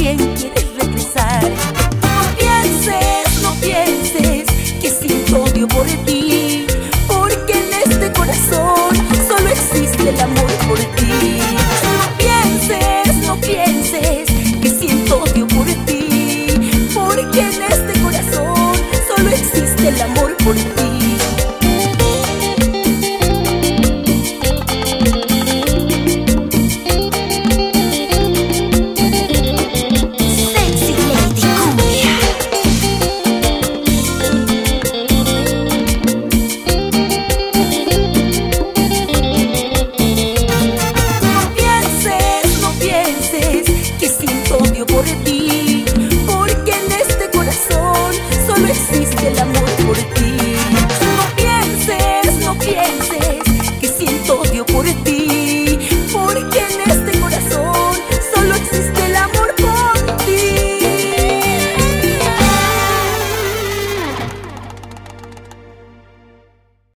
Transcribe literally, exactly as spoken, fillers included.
quien quieres regresar. No pienses, no pienses que siento odio por ti, porque en este corazón solo existe el amor por ti. No pienses, no pienses que siento odio por ti, porque en este corazón solo existe el amor por ti. Por ti, porque en este corazón solo existe el